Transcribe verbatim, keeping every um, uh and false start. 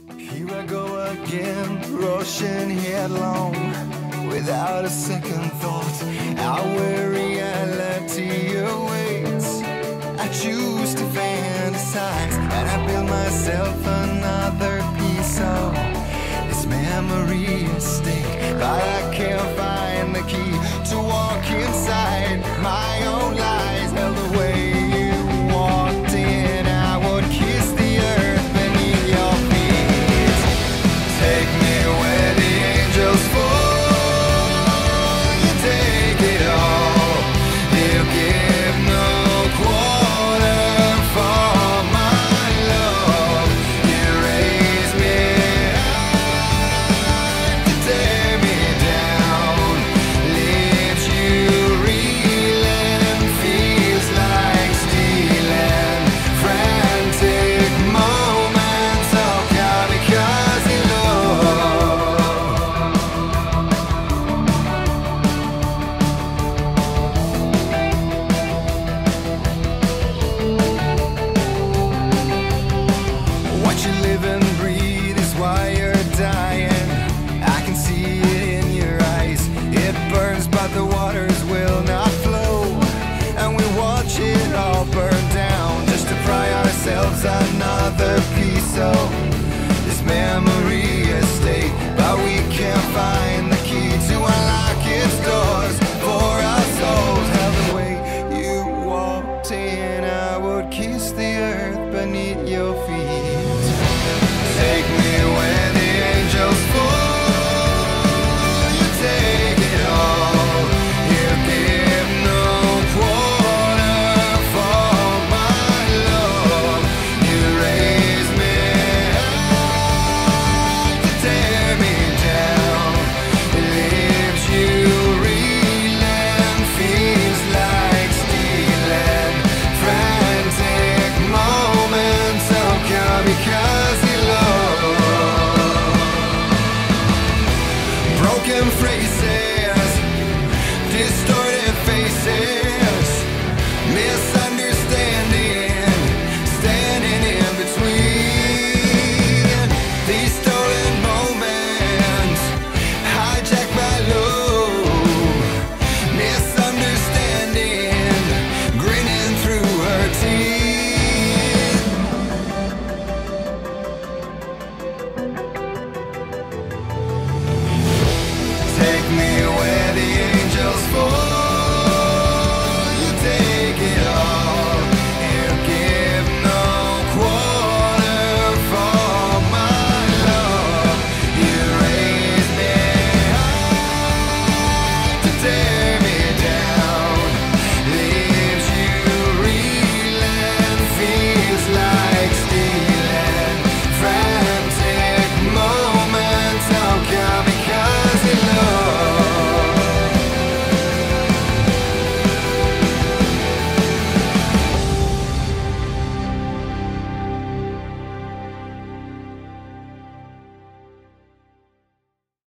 Here I go again, rushing headlong, without a second thought. How where reality awaits, I choose to fantasize, and I build myself another piece of this memory estate. But I can't find the key to walk inside my